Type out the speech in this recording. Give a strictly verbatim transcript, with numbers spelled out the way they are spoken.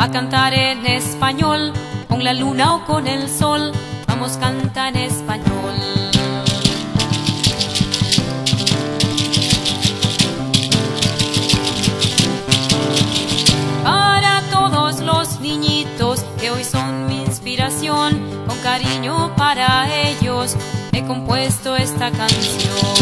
a cantar en español, con la luna o con el sol, vamos, canta en español. Para todos los niñitos que hoy son mi inspiración, con cariño para ellos he compuesto esta canción.